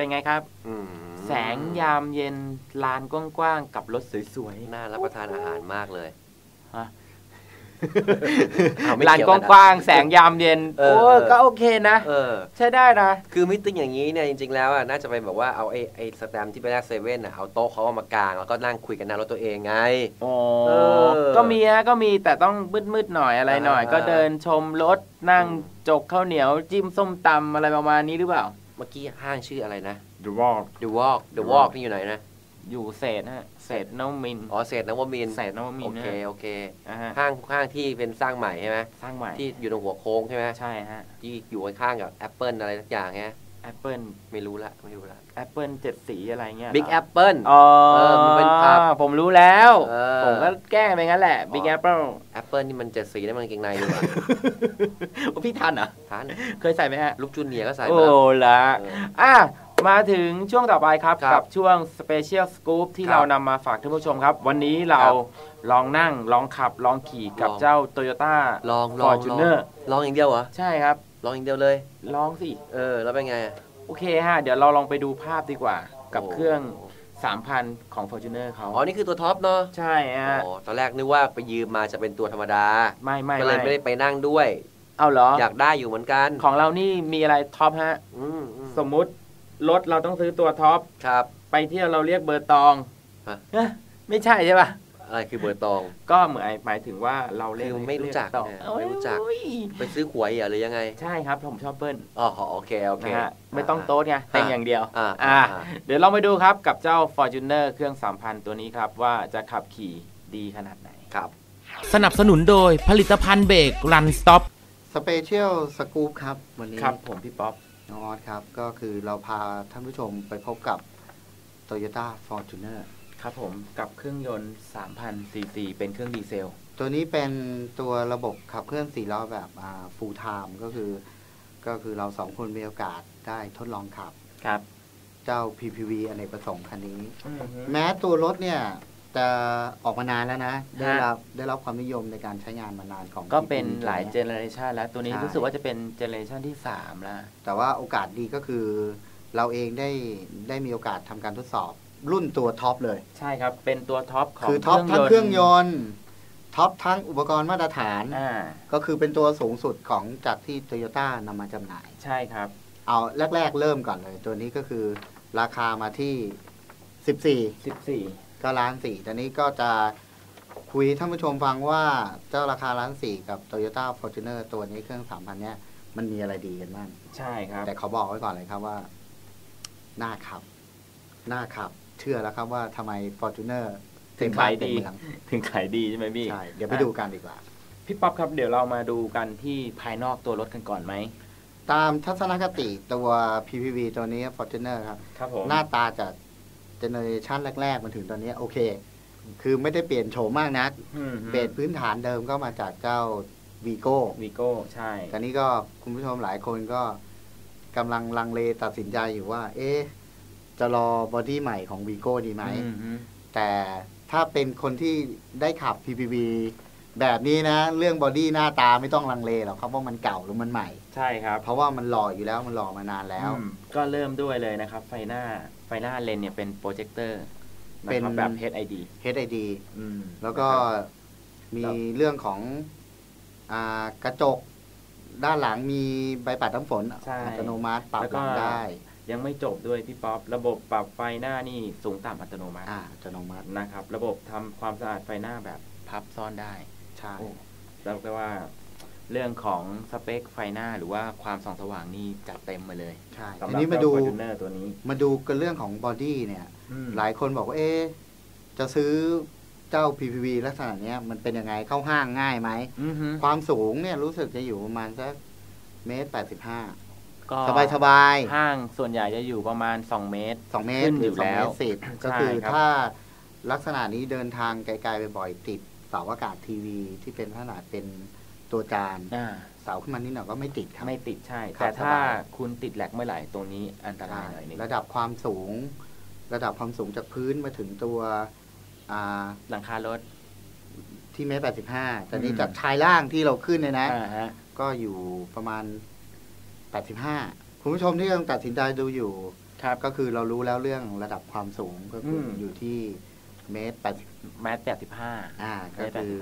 เป็นไงครับแสงยามเย็นลานกว้างๆกับรถสวยๆน่ารับประทานอาหารมากเลยลานกว้างๆแสงยามเย็นก็โอเคนะใช้ได้นะคือมิติ้งอย่างนี้เนี่ยจริงๆแล้วน่าจะเป็นแบบว่าเอาไอ้สแตมป์ที่ไปแลกเซเว่นเอาโต๊ะเขาเอามากางแล้วก็นั่งคุยกันหน้ารถตัวเองไงก็มีแต่ต้องมืดๆหน่อยอะไรหน่อยก็เดินชมรถนั่งจกข้าวเหนียวจิ้มส้มตำอะไรประมาณนี้หรือเปล่าเมื่อกี้ห้างชื่ออะไรนะ The Walk The Walk นี่อยู่ไหนนะอยู่เศษนวมินทร์เศษนวมินทร์โอเคห้างที่เป็นสร้างใหม่ใช่ไหมสร้างใหม่ที่อยู่ตรงหัวโค้งใช่ไหมใช่ฮะที่อยู่ข้างกับ Apple อะไรสักอย่างฮะ Apple ไม่รู้ละ Apple 7 สีอะไรเงี้ย Big Apple มันเป็นผับผมรู้แล้วผมก็แกล้งไปงั้นแหละ Big Apple นี่มัน7 สีนั่นมันเกงในอยู่พี่ทันเหรอทันเคยใส่ไหมฮะลูกจูเนียร์ก็ใส่โอ้ละมาถึงช่วงต่อไปครับกับช่วง Special Scoop ที่เรานำมาฝากท่านผู้ชมครับวันนี้เราลองนั่งลองขับลองขี่กับเจ้า Toyota Fortuner ลองอย่างเดียวเหรอใช่ครับลองอย่างเดียวเลยลองสิแล้วเป็นไงโอเคฮะเดี๋ยวเราลองไปดูภาพดีกว่ากับเครื่อง 3,000 ของ Fortuner เขานี่คือตัวท็อปเนาะใช่ฮะตอนแรกนึกว่าไปยืมมาจะเป็นตัวธรรมดาไม่ก็เลยไม่ได้ไปนั่งด้วยเอาเหรออยากได้อยู่เหมือนกันของเรานี่มีอะไรท็อปฮะสมมุติรถเราต้องซื้อตัวท็อปครับไปเที่ยวเราเรียกเบอร์ตองไม่ใช่ใช่ป่ะอะไรคือเบอร์ตองก็หมายถึงว่าเราเรียกไม่รู้จักไปซื้อหวยหรือยังไงใช่ครับผมชอบเบิ้ลโอเคไม่ต้องโต๊ดไงแต่งอย่างเดียวเดี๋ยวเราไปดูครับกับเจ้า Fortuner เครื่อง 3,000 ตัวนี้ครับว่าจะขับขี่ดีขนาดไหนครับสนับสนุนโดยผลิตภัณฑ์เบรก Run Stop Special Scoop ครับวันนี้ครับผมพี่ป๊อปน้องออสครับก็คือเราพาท่านผู้ชมไปพบกับ Toyota Fortuner ครับผมกับเครื่องยนต์ 3,000 ซีซีเป็นเครื่องดีเซลตัวนี้เป็นตัวระบบขับเคลื่อน4ล้อแบบfull time ก็คือเรา2คนมีโอกาสได้ทดลองขับครับเจ้า PPV อเนกประสงค์คันนี้แม้ตัวรถเนี่ยจะออกมานานแล้วนะได้รับความนิยมในการใช้งานมานานของก็เป็นหลายเจเนอเรชันแล้วตัวนี้รู้สึกว่าจะเป็นเจเนอเรชันที่3แล้วแต่ว่าโอกาสดีก็คือเราเองได้มีโอกาสทำการทดสอบรุ่นตัวท็อปเลยใช่ครับเป็นตัวท็อปของคือท็อปทั้งเครื่องยนต์ท็อปทั้งอุปกรณ์มาตรฐานก็คือเป็นตัวสูงสุดของจากที่ Toyota นำมาจำหน่ายใช่ครับเอาแรกๆเริ่มก่อนเลยตัวนี้ก็คือราคามาที่14ก็1,400,000ตอนนี้ก็จะคุยท่านผู้ชมฟังว่าเจ้าราคา1,400,000กับ Toyota Fortuner ตัวนี้เครื่อง 3,000 เนี่ยมันมีอะไรดีกันบ้างใช่ครับแต่เขาบอกไว้ก่อนเลยครับว่าน่าขับเชื่อแล้วครับว่าทำไม Fortuner ถึงขายดีใช่ไหมพี่ใช่เดี๋ยวไปดูกันดีกว่าพี่ป๊อปครับเดี๋ยวเรามาดูกันที่ภายนอกตัวรถกันก่อนไหมตามทัศนคติตัว PPV ตัวนี้ Fortuner ครับผมหน้าตาจากเจเนอเรชันแรกๆมาถึงตอนนี้โอเคคือไม่ได้เปลี่ยนโฉมมากนักเปลี่ยนพื้นฐานเดิมก็มาจากเจ้า Vigo ใช่ตอนนี้ก็คุณผู้ชมหลายคนก็กำลังลังเลตัดสินใจอยู่ว่าจะรอบอดี้ใหม่ของ Vigo ดีไหมแต่ถ้าเป็นคนที่ได้ขับ PPV แบบนี้นะเรื่องบอดี้หน้าตาไม่ต้องลังเลหรอกครับว่ามันเก่าหรือมันใหม่ใช่ครับเพราะว่ามันหล่ออยู่แล้วมันหล่อมานานแล้วก็เริ่มด้วยเลยนะครับไฟหน้าเลนเนี่ยเป็นโปรเจคเตอร์เป็นแบบ HID แล้วก็มีเรื่องของกระจกด้านหลังมีใบปัดน้ำฝนอัตโนมัติปรับได้ยังไม่จบด้วยพี่ป๊อประบบปรับไฟหน้านี่สูงต่ำอัตโนมัตินะครับระบบทำความสะอาดไฟหน้าแบบพับซ่อนได้ใช่แล้วก็ว่าเรื่องของสเปคไฟหน้าหรือว่าความส่องสว่างนี่จัดเต็มมาเลยใช่ทีนี้มาดูกันเรื่องของบอดี้เนี่ยหลายคนบอกว่าจะซื้อเจ้า PPV ลักษณะนี้มันเป็นยังไงเข้าห้างง่ายไหมความสูงเนี่ยรู้สึกจะอยู่ประมาณสัก1.85 ก็สบายห้างส่วนใหญ่จะอยู่ประมาณ2 เมตรอยู่แล้วก็คือถ้าลักษณะนี้เดินทางไกลๆบ่อยๆติดเสาอากาศทีวีที่เป็นขนาดเป็นตัวจานเสาขึ้นมานิดหน่อยก็ไม่ติดครับไม่ติดใช่แต่ถ้าคุณติดแหลกเมื่อไหร่ตรงนี้อันตรายหน่อยนึงระดับความสูงจากพื้นมาถึงตัวหลังคารถที่1.85 แต่นี้จากชายล่างที่เราขึ้นเนี่ยนะก็อยู่ประมาณ85คุณผู้ชมที่กำลังตัดสินใจดูอยู่ครับก็คือเรารู้แล้วเรื่องระดับความสูงก็คืออยู่ที่เมตร 85 ก็คือ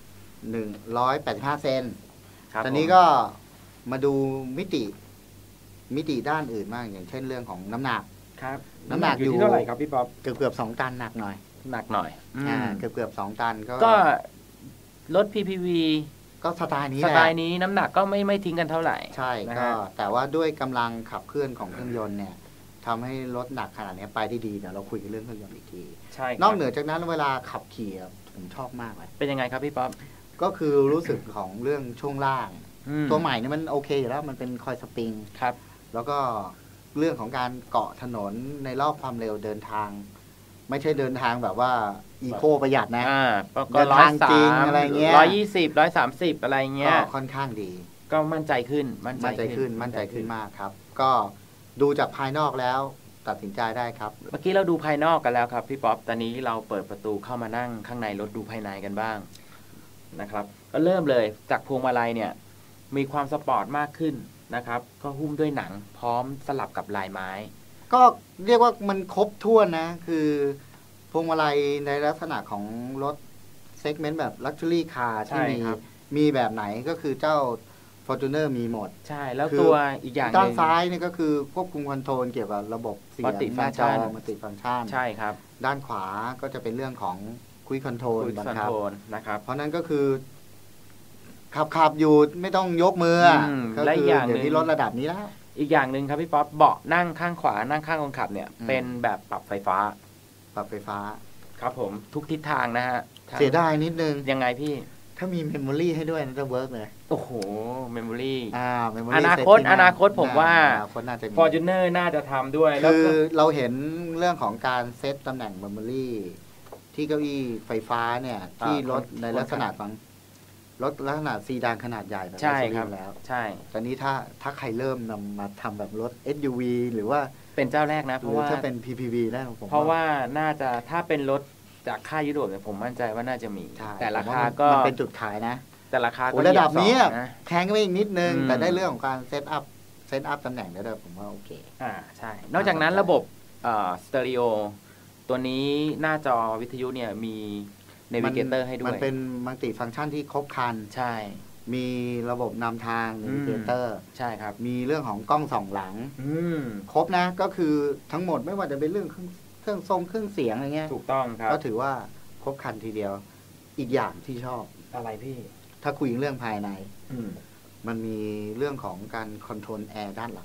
185 เซนตอนนี้ก็มาดูมิติด้านอื่นบ้างอย่างเช่นเรื่องของน้ำหนักครับน้ำหนักอยู่ที่เท่าไหร่ครับพี่ป๊อปเกือบ2 ตันหนักหน่อยเกือบ2 ตันก็รถ PPV ก็สไตล์นี้น้ำหนักก็ไม่ทิ้งกันเท่าไหร่ใช่ก็แต่ว่าด้วยกำลังขับเคลื่อนของเครื่องยนต์เนี่ยทำให้รถหนักขนาดนี้ไปได้ดีเดี๋ยวเราคุยกันเรื่องเครื่องยนต์อีกทีใช่นอกเหนือจากนั้นเวลาขับขี่ผมชอบมากเลยเป็นยังไงครับพี่ป๊อปก็คือรู้สึกของเรื่องช่วงล่างตัวใหม่เนี่ยมันโอเคอยู่แล้วมันเป็นคอยสปริงครับแล้วก็เรื่องของการเกาะถนนในรอบความเร็วเดินทางไม่ใช่เดินทางแบบว่าอีโคประหยัดนะเดินทางจริงอะไรเงี้ย120 130อะไรเงี้ยค่อนข้างดีก็มั่นใจขึ้นมั่นใจขึ้นมากครับก็ดูจากภายนอกแล้วตัดสินใจได้ครับเมื่อกี้เราดูภายนอกกันแล้วครับพี่ป๊อปตอนนี้เราเปิดประตูเข้ามานั่งข้างในรถดูภายในกันบ้างนะครับก็เริ่มเลยจากพวงมาลัยเนี่ยมีความสปอร์ตมากขึ้นนะครับก็หุ้มด้วยหนังพร้อมสลับกับลายไม้ก็เรียกว่ามันครบถ้วนนะคือพวงมาลัยในลักษณะของรถเซกเมนต์แบบลักชัวรี่คาร์ที่มีแบบไหนก็คือเจ้า Fortuner มีหมดใช่แล้วตัวอีกอย่างด้านซ้ายนี่ก็คือควบคุมคอนโทรลเกี่ยวกับระบบเสียงหน้าจอมัลติฟังก์ชันใช่ครับด้านขวาก็จะเป็นเรื่องของคุยคอนโทรลนะครับเพราะนั้นก็คือขับอยู่ไม่ต้องยกมือก็คือเดี๋ยวนี้รถระดับนี้แล้วอีกอย่างหนึ่งครับพี่ป๊อปเบาะนั่งข้างขวานั่งข้างคนขับเนี่ยเป็นแบบปรับไฟฟ้าครับผมทุกทิศทางนะฮะเสียดายนิดนึงยังไงพี่ถ้ามีเมมโมรี่ให้ด้วยน่าจะเวิร์กเลยโอ้โหเมมโมรี่อนาคตผมว่า Fortuner น่าจะทำด้วยคือเราเห็นเรื่องของการเซตตำแหน่งเมมโมรี่ที่เก้าอี้ไฟฟ้าเนี่ยที่รถในลักษณะของรถลักษณะซีดานขนาดใหญ่แบบนี้แล้วใช่ตอนนี้ถ้าใครเริ่มนำมาทำแบบรถ SUV หรือว่าเป็นเจ้าแรกนะเพราะว่าถ้าเป็น PPV ได้ผมเพราะว่าน่าจะถ้าเป็นรถจากค่ายยุโรปเนี่ยผมมั่นใจว่าน่าจะมีแต่ราคาก็มันเป็นจุดขายนะแต่ราคาก็ระดับนี้แพงก็ไม่อีกนิดนึงแต่ได้เรื่องของการเซตอัพตำแหน่งได้ด้วยผมว่าโอเคใช่นอกจากนั้นระบบสเตอริโอตัวนี้หน้าจอวิทยุเนี่ยมีเนวิเกเตอร์ให้ด้วยมันเป็นมัลติฟังก์ชันที่ครบครันใช่มีระบบนำทางเนวิเกเตอร์ใช่ครับมีเรื่องของกล้องส่องหลังครบนะก็คือทั้งหมดไม่ว่าจะเป็นเรื่องเครื่องทรงเครื่องเสียงอะไรเงี้ยถูกต้องครับก็ถือว่าครบครันทีเดียวอีกอย่างที่ชอบอะไรพี่ถ้าคุยเรื่องภายในมันมีเรื่องของการคอนโทรลแอร์ด้านหลัง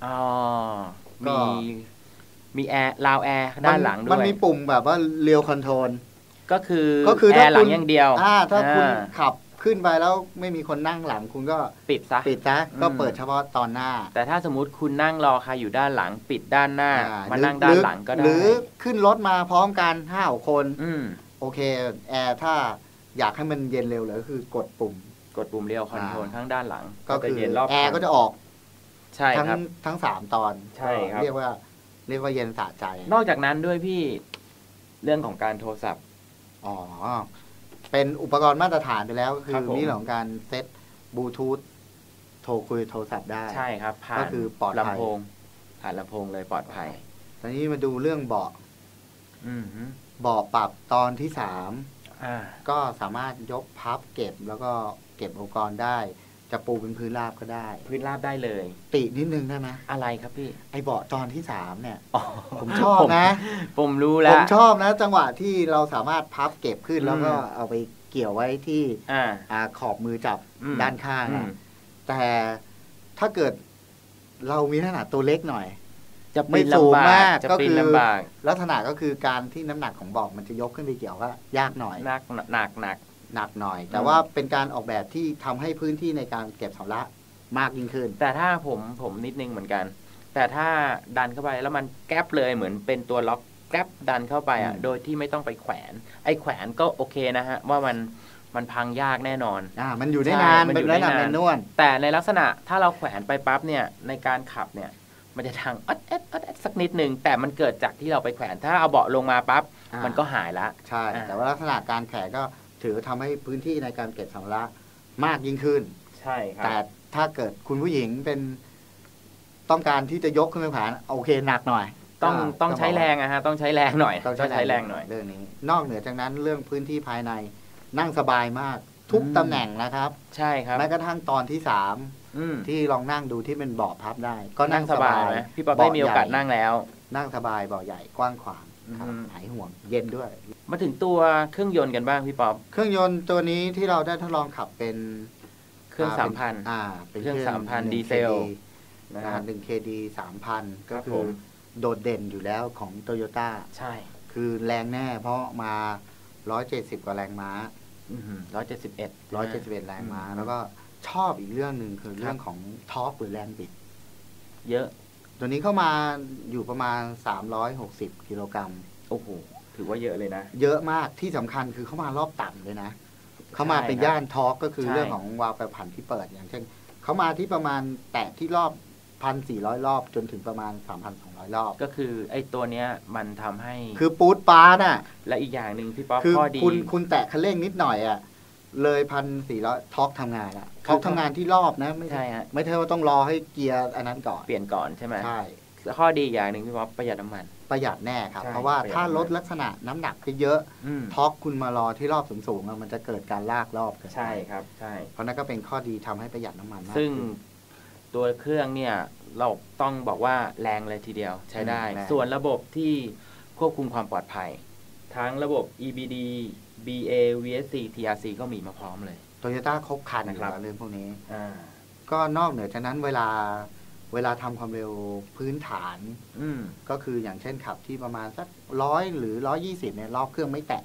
มีแอร์ราวแอร์ด้านหลังด้วยมันมีปุ่มแบบว่าเรียวคอนโทรลก็คือแอร์หลังอย่างเดียวถ้าคุณขับขึ้นไปแล้วไม่มีคนนั่งหลังคุณก็ปิดซะก็เปิดเฉพาะตอนหน้าแต่ถ้าสมมุติคุณนั่งรอใครอยู่ด้านหลังปิดด้านหน้ามานั่งด้านหลังก็ได้หรือขึ้นรถมาพร้อมกัน5 คนโอเคแอร์ถ้าอยากให้มันเย็นเร็วเลยก็คือกดปุ่มเรียวคอนโทรลข้างด้านหลังก็คือแอร์ก็จะออกใช่ครับทั้ง3 ตอนใช่ครับเรียกว่าเย็นสะใจนอกจากนั้นด้วยพี่เรื่องของการโทรศัพท์เป็นอุปกรณ์มาตรฐานไปแล้วก็คือมีเรื่องของการเซตบลูทูธโทรคุยโทรศัพท์ได้ใช่ครับก็คือปลอดภัยผ่านลำโพงเลยปลอดภัยตอนนี้มาดูเรื่องเบาะปรับตอนที่3ก็สามารถยกพับเก็บแล้วก็เก็บอุปกรณ์ได้จะปูเป็นพื้นราบก็ได้พื้นราบได้เลยตินิดนึงได้ไหมอะไรครับพี่ไอเบาะตอนที่3เนี่ยผมชอบนะผมรู้แล้วผมชอบนะจังหวะที่เราสามารถพับเก็บขึ้นแล้วก็เอาไปเกี่ยวไว้ที่ขอบมือจับด้านข้างแต่ถ้าเกิดเรามีขนาดตัวเล็กหน่อยจะไม่สูงมากก็คือลักษณะก็คือการที่น้ำหนักของเบาะมันจะยกขึ้นไปเกี่ยวก็ยากหน่อยหนักหน่อยแต่ว่าเป็นการออกแบบที่ทำให้พื้นที่ในการเก็บสัมภาระมากยิ่งขึ้นแต่ถ้าผมนิดนึงเหมือนกันแต่ถ้าดันเข้าไปแล้วมันแก๊ปเลยเหมือนเป็นตัวล็อกแก๊ปดันเข้าไปโดยที่ไม่ต้องไปแขวนไอ้แขวนก็โอเคนะฮะว่ามันพังยากแน่นอนมันอยู่ได้นานมันอยู่ได้นานนวลแต่ในลักษณะถ้าเราแขวนไปปั๊บเนี่ยในการขับเนี่ยมันจะทางอดสักนิดนึงแต่มันเกิดจากที่เราไปแขวนถ้าเอาเบาะลงมาปั๊บมันก็หายละใช่แต่ว่าลักษณะการแขวนก็ถือทำให้พื้นที่ในการเก็บสัมภาระมากยิ่งขึ้นใช่ครับแต่ถ้าเกิดคุณผู้หญิงเป็นต้องการที่จะยกขึ้นไปแขวนโอเคหนักหน่อยต้องใช้แรงฮะต้องใช้แรงหน่อยต้องใช้แรงหน่อยเรื่องนี้นอกเหนือจากนั้นเรื่องพื้นที่ภายในนั่งสบายมากทุกตำแหน่งนะครับใช่ครับแม้กระทั่งตอนที่3ที่ลองนั่งดูที่เป็นเบาะพับได้ก็นั่งสบายไหมพี่ป๊อปได้มีโอกาสนั่งแล้วนั่งสบายเบาะใหญ่กว้างขวางหายห่วงเย็นด้วยมาถึงตัวเครื่องยนต์กันบ้างพี่ป๊อปเครื่องยนต์ตัวนี้ที่เราได้ทดลองขับเป็นเครื่อง 3,000 เป็นเครื่อง 3,000 ดีเซล 1 KD 3,000 ก็คือโดดเด่นอยู่แล้วของโตโยต้าใช่คือแรงแน่เพราะมา170กว่าแรงม้า 171 แรงม้าแล้วก็ชอบอีกเรื่องหนึ่งคือเรื่องของทอร์กหรือแรงบิดเยอะตัวนี้เข้ามาอยู่ประมาณ360กิโลกรัมโอ้โหถือว่าเยอะเลยนะเยอะมากที่สำคัญคือเข้ามารอบต่ำเลยนะเข้ามาเป็นย่านทอร์กก็คือเรื่องของวาล์วแปรผันที่เปิดอย่างเช่นเขามาที่ประมาณแตะที่รอบ 1,400 รอบจนถึงประมาณ 3,200 รอบก็คือไอ้ตัวเนี้ยมันทำให้คือปูดปาร์น่ะและอีกอย่างหนึ่งพี่ป๊อปข้อดีคุณแตะคันเร่งนิดหน่อยอ่ะเลย 1,400 ทอร์กทำงานละทอร์กทำงานที่รอบนะไม่ใช่ฮะไม่ใช่ว่าต้องรอให้เกียร์อันนั้นก่อนเปลี่ยนก่อนใช่ไหมใช่ข้อดีอย่างหนึ่งพี่ป๊อปประหยัดน้ำมันประหยัดแน่ครับเพราะว่าถ้าลดลักษณะน้ำหนักไปเยอะทอร์กคุณมารอที่รอบสูงๆมันจะเกิดการลากรอบใช่ครับใช่เพราะนั้นก็เป็นข้อดีทำให้ประหยัดน้ำมันมากซึ่งตัวเครื่องเนี่ยเราต้องบอกว่าแรงเลยทีเดียวใช้ได้ส่วนระบบที่ควบคุมความปลอดภัยทั้งระบบ EBD BA VSC TRC ก็มีมาพร้อมเลย Toyota ครบครันอยู่แล้วเรื่องพวกนี้ก็นอกเหนือจากนั้นเวลาทำความเร็วพื้นฐานก็คืออย่างเช่นขับที่ประมาณสัก100หรือ120เนี่ยรอบเครื่องไม่แตะ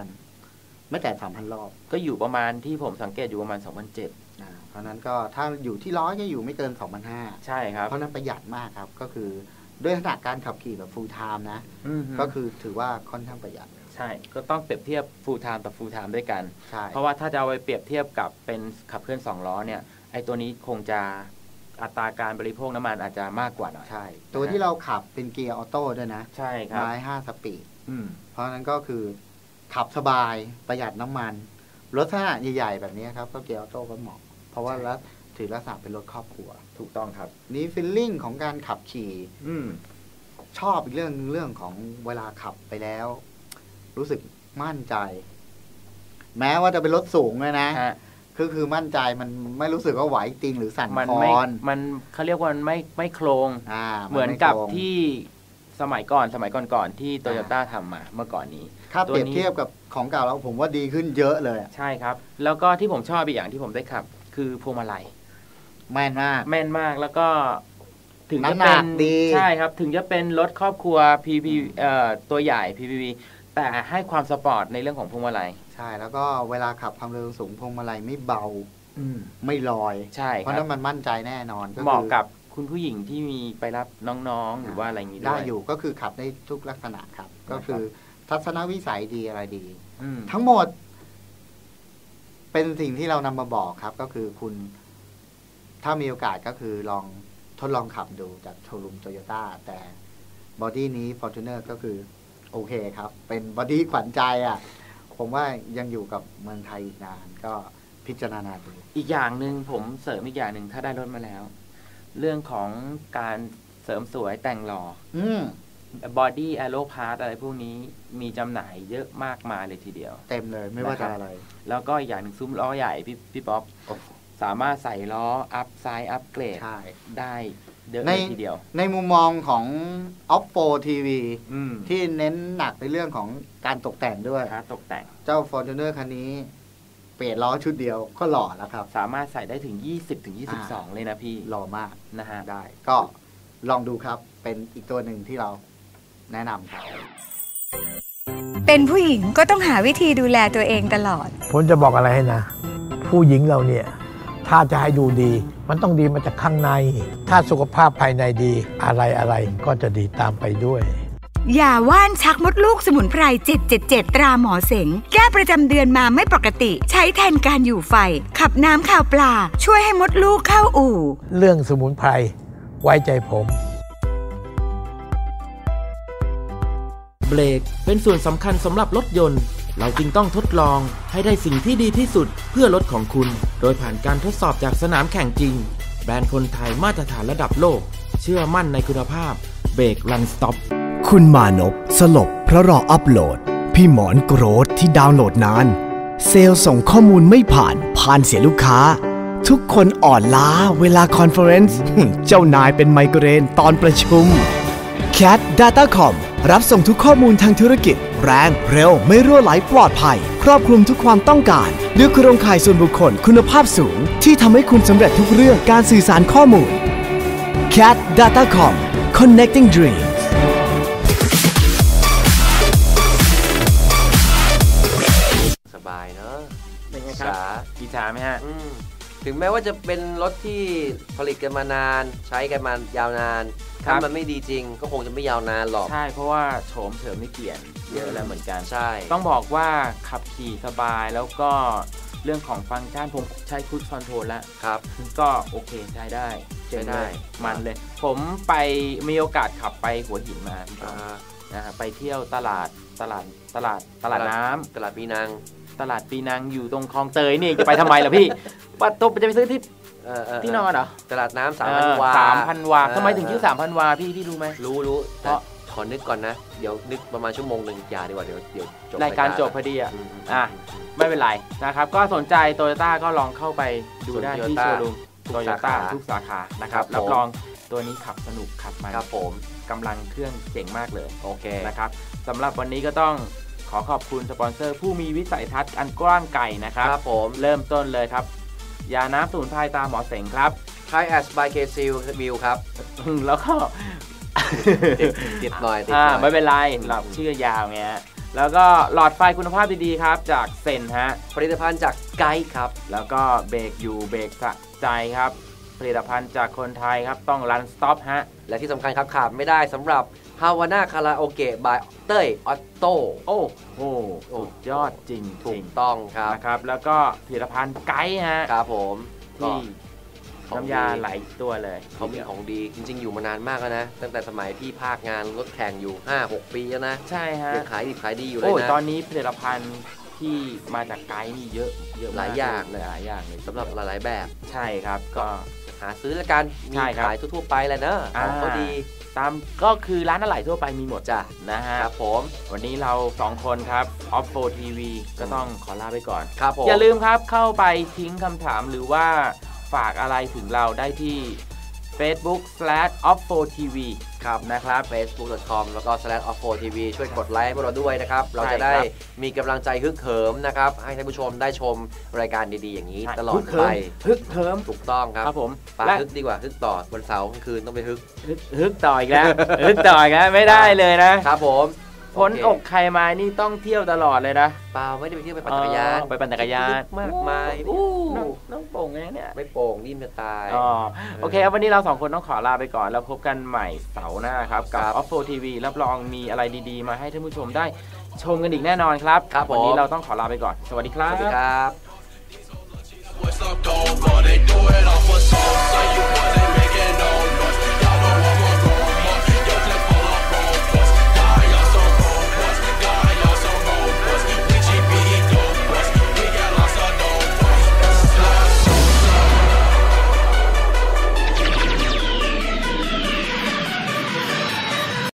3,000 ไม่แตะ 3,000 รอบก็อยู่ประมาณที่ผมสังเกตอยู่ประมาณ 2,700 เพราะนั้นก็ถ้าอยู่ที่100ก็อยู่ไม่เกิน 2,500 ใช่ครับเพราะนั้นประหยัดมากครับก็คือด้วยขนาดการขับขี่แบบ full time นะก็คือถือว่าค่อนข้างประหยัดใช่ก็ต้องเปรียบเทียบ full time กับ full time ด้วยกันใช่เพราะว่าถ้าจะเอาไปเปรียบเทียบกับเป็นขับเคลื่อน2ล้อเนี่ยไอ้ตัวนี้คงจะอัตราการบริโภคน้ำมันอาจจะมากกว่าหน่อยใช่ตัวที่เราขับเป็นเกียร์ออโต้ด้วยนะใช่ครับไม้5สปีดเพราะนั้นก็คือขับสบายประหยัดน้ำมันรถขนาดใหญ่ๆแบบนี้ครับก็เกียร์ออโต้ก็เหมาะเพราะว่าแล้วถือลักษณะเป็นรถครอบครัวถูกต้องครับนี่ฟีลลิ่งของการขับขี่ชอบอีกเรื่องของเวลาขับไปแล้วรู้สึกมั่นใจแม้ว่าจะเป็นรถสูงเลยนะคือมั่นใจมันไม่รู้สึกว่าไหวติงหรือสั่นคลอนมันเขาเรียกว่ามันไม่โครงเหมือนกับที่สมัยก่อนที่โตโยต้าทำมาเมื่อก่อนนี้ถ้าเปรียบเทียบกับของเก่าแล้วผมว่าดีขึ้นเยอะเลยใช่ครับแล้วก็ที่ผมชอบอีกอย่างที่ผมได้ขับคือพวงมาลัยแม่นมากแล้วก็ถึงจะเป็นใช่ครับถึงจะเป็นรถครอบครัว PP ตัวใหญ่ PPV แต่ให้ความสปอร์ตในเรื่องของพวงมาลัยใช่แล้วก็เวลาขับความเร็วสูงพวงมาลัยไม่เบาไม่ลอยใช่เพราะนั้นมันมั่นใจแน่นอนเหมาะกับคุณผู้หญิงที่มีไปรับน้องๆหรือว่าอะไรอย่างนี้ได้อยู่ก็คือขับได้ทุกลักษณะครับก็คือทัศนวิสัยดีอะไรดีทั้งหมดเป็นสิ่งที่เรานำมาบอกครับก็คือคุณถ้ามีโอกาสก็คือลองทดลองขับดูจากโชว์รูมโตโยต้าแต่บอดี้นี้ Fortuner ก็คือโอเคครับเป็นบอดี้ขวัญใจผมว่ายังอยู่กับเมืองไทยอีกนานก็พิจารณาดูอีกอย่างหนึ่งผมเสริมอีกอย่างหนึ่งถ้าได้รถมาแล้วเรื่องของการเสริมสวยแต่งหล่อบอดี้แอโรพาร์ทอะไรพวกนี้มีจำหน่ายเยอะมากมายเลยทีเดียวเต็มเลยไม่ว่าจะอะไรแล้วก็อย่างหนึ่งซุ้มล้อใหญ่พี่ป๊อปสามารถใส่ล้ออัพไซด์อัพเกรดได้เยอะเลยทีเดียวในมุมมองของ Oppo TV ที่เน้นหนักในเรื่องของการตกแต่งด้วยตกแต่งเจ้า Fortuner คันนี้เปลี่ยนล้อชุดเดียวก็หล่อแล้วครับสามารถใส่ได้ถึง 20-22 เลยนะพี่หล่อมากนะฮะได้ก็ลองดูครับเป็นอีกตัวหนึ่งที่เราแนะนำครับเป็นผู้หญิงก็ต้องหาวิธีดูแลตัวเองตลอดผมจะบอกอะไรให้นะผู้หญิงเราเนี่ยถ้าจะให้ดูดีมันต้องดีมาจากข้างในถ้าสุขภาพภายในดีอะไรก็จะดีตามไปด้วยยาว่านชักมดลูกสมุนไพร777ตราหมอเสงแก้ประจำเดือนมาไม่ปกติใช้แทนการอยู่ไฟขับน้ำข่าวปลาช่วยให้มดลูกเข้าอู่เรื่องสมุนไพรไว้ใจผมเบรกเป็นส่วนสำคัญสำหรับรถยนต์เราจึงต้องทดลองให้ได้สิ่งที่ดีที่สุดเพื่อรถของคุณโดยผ่านการทดสอบจากสนามแข่งจริงแบรนด์คนไทยมาตรฐานระดับโลกเชื่อมั่นในคุณภาพเบรกรันสต็อปคุณมานพสลบเพราะรออัปโหลดพี่หมอนโกรธที่ดาวน์โหลดนานเซลล์ส่งข้อมูลไม่ผ่านเสียลูกค้าทุกคนอ่อนล้าเวลาคอนเฟอเรนซ์เจ้านายเป็นไมเกรนตอนประชุม Cat Datacom รับส่งทุกข้อมูลทางธุรกิจแรงเร็วไม่รั่วไหลปลอดภัยครอบคลุมทุกความต้องการเลือกโครงข่ายส่วนบุคคลคุณภาพสูงที่ทำให้คุณสำเร็จทุกเรื่องการสื่อสารข้อมูล Cat Datacom Connecting Dreams สบายเนอะเป็นไงครับอิจฉาไหมฮะถึงแม้ว่าจะเป็นรถที่ผลิตกันมานานใช้กันมายาวนานถ้ามันไม่ดีจริงก็คงจะไม่ยาวนานหรอกใช่เพราะว่าโฉมเฉิมไม่เปลี่ยนเยอะแล้วเหมือนกันใช่ต้องบอกว่าขับขี่สบายแล้วก็เรื่องของฟังก์ชันผมใช้ครูซคอนโทรลแล้วครับก็โอเคใช้ได้มันเลยผมไปมีโอกาสขับไปหัวหินมานะฮะไปเที่ยวตลาดน้ำตลาดปีนังอยู่ตรงคลองเตยนี่จะไปทำไมล่ะพี่ปัดตบจะไปซื้อที่นอนเหรอตลาดน้ำ3,000 วาทำไมถึงชื่อ 3,000 วาพี่รู้ไหมรู้เพราะขอนึกก่อนนะเดี๋ยวนึกประมาณชั่วโมงนึงอย่าดีกว่าเดี๋ยวจบรายการจบพอดีไม่เป็นไรนะครับก็สนใจโตโยต้าก็ลองเข้าไปดูได้ที่โชว์รูมโตโยต้าทุกสาขานะครับรับรองตัวนี้ขับสนุกขับมันครับผมกำลังเครื่องเจ๋งมากเลยโอเคนะครับสำหรับวันนี้ก็ต้องขอขอบคุณสปอนเซอร์ผู้มีวิสัยทัศน์อันกว้างไกลนะครับครับผมเริ่มต้นเลยครับยาน้ำสมุนไพรตาหมอเสงครับไทยแอสบายเคซิลวิวครับแล้วก็ติดหน่อยไม่เป็นไรเราชื่อยาวไงแล้วก็หลอดไฟคุณภาพดีๆครับจากเซนฮะผลิตภัณฑ์จากไกด์ครับแล้วก็เบรกอยู่เบรกสะใจครับผลิตภัณฑ์จากคนไทยครับต้องรันสต็อปฮะและที่สำคัญครับขาดไม่ได้สำหรับฮาวาน่าคาราโอเกะบายเต้ยออตโต้โอ้โหสุดยอดจริงถูกต้องครับนะครับแล้วก็ผลิตภัณฑ์ไกด์ฮะครับผมที่น้ำยาหลายตัวเลยเขามีของดีจริงๆอยู่มานานมากแล้วนะตั้งแต่สมัยพี่ภาคงานรถแข่งอยู่ 5-6 ปีแล้วนะใช่ฮะยังขายดีอยู่เลยนะตอนนี้ผลิตภัณฑ์ที่มาจากไกด์นี่เยอะหลายอย่างเลยสำหรับหลายๆแบบใช่ครับก็หาซื้อแล้วกันมีขายทั่วๆไปแหละเนอะของเขาดีตามก็คือร้านอะไหล่ทั่วไปมีหมดจ้ะนะฮะครับผมวันนี้เรา2คนครับ Oppo TV ก็ต้องขอลาไปก่อนครับผมอย่าลืมครับเข้าไปทิ้งคำถามหรือว่าฝากอะไรถึงเราได้ที่ Facebook/OppoTV ครับนะครับ facebook.com แล้วก็/OppoTV ช่วยกดไลค์พวกเราด้วยนะครับเราจะได้มีกำลังใจฮึกเหิมนะครับให้ท่านผู้ชมได้ชมรายการดีๆอย่างนี้ตลอดไปฮึกเหิมถูกต้องครับผมปาฮึกดีกว่าฮึกต่อวันเสาร์กลางคืนต้องไปฮึกต่ออีกแล้วฮึกต่ออีกแล้วไม่ได้เลยนะครับผมพ้นอกใครมานี่ต้องเที่ยวตลอดเลยนะเปล่าไม่ได้ไปเที่ยวไปปั่นจักรยานมากมายน้องโป่งไงเนี่ยไม่โป่งดิ้นจะตายโอเคครับวันนี้เรา2คนต้องขอลาไปก่อนแล้วพบกันใหม่เสาร์หน้าครับกับ Oppo TV รับรองมีอะไรดีๆมาให้ท่านผู้ชมได้ชมกันอีกแน่นอนครับวันนี้เราต้องขอลาไปก่อนสวัสดีครับสวัสดีครับ